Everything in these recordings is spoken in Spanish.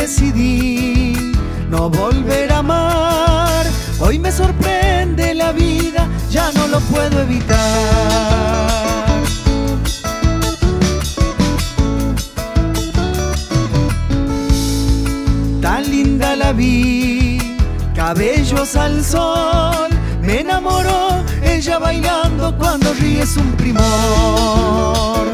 decidí no volver a amar. Hoy me sorprende la vida, ya no lo puedo evitar. Tan linda la vi, cabellos al sol, me enamoró ella bailando, cuando ríe es un primor.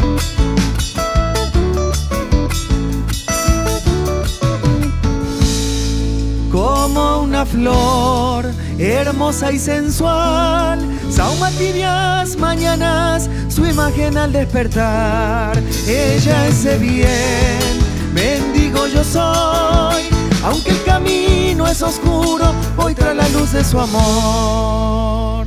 Como una flor, hermosa y sensual, sahuma tibias mañanas, su imagen al despertar. Ella ese bien, mendigo yo soy, aunque el camino es oscuro, voy tras la luz de su amor.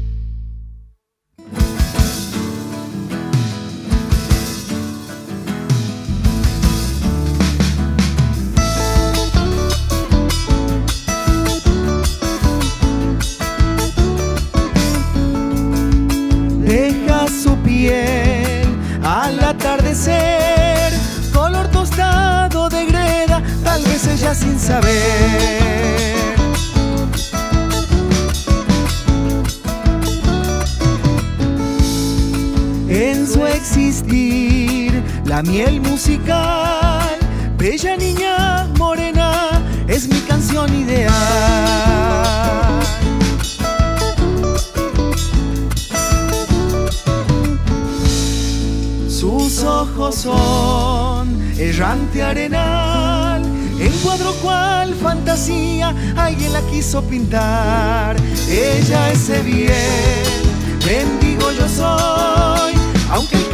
Deja su piel al atardecer, color tostado de greda, tal vez ella sin saber. En su existir, la miel musical, bella niña morena, es mi canción ideal. Sus ojos son errante arenal, encuadro cual fantasía, alguien la quiso pintar. Ella ese bien, mendigo yo soy, aunque el